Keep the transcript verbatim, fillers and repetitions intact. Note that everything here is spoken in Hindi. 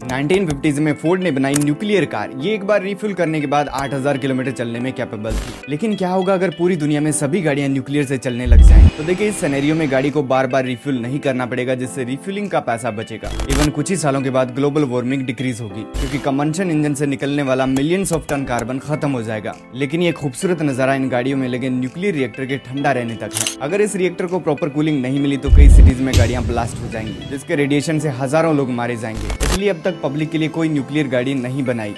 नाइनटीन फिफ्टीज़ में फोर्ड ने बनाई न्यूक्लियर कार। ये एक बार रिफ्यूल करने के बाद आठ हज़ार किलोमीटर चलने में कैपेबल थी। लेकिन क्या होगा अगर पूरी दुनिया में सभी गाड़ियां न्यूक्लियर से चलने लग जाएं? तो देखिए, इस सिनेरियो में गाड़ी को बार बार रिफ्यूल नहीं करना पड़ेगा, जिससे रिफ्यूलिंग का पैसा बचेगा। इवन कुछ ही सालों के बाद ग्लोबल वार्मिंग डिक्रीज होगी, क्योंकि कंबंशन इंजन से निकलने वाला मिलियंस ऑफ टन कार्बन खत्म हो जाएगा। लेकिन ये खूबसूरत नजारा इन गाड़ियों में लगे न्यूक्लियर रिएक्टर के ठंडा रहने तक है। अगर इस रिएक्टर को प्रॉपर कूलिंग नहीं मिली तो कई सिटीज में गाड़ियां ब्लास्ट हो जाएंगी, जिसके रेडिएशन से हजारों लोग मारे जाएंगे। इसलिए अब तक पब्लिक के लिए कोई न्यूक्लियर गाड़ी नहीं बनाई।